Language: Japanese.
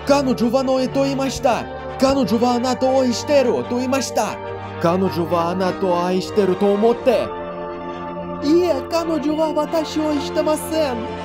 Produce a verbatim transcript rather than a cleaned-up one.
彼女はノエと言いました。彼女はあなたを愛してると言いました。彼女はあなたを愛してると思って。いえ、彼女は私を愛してません。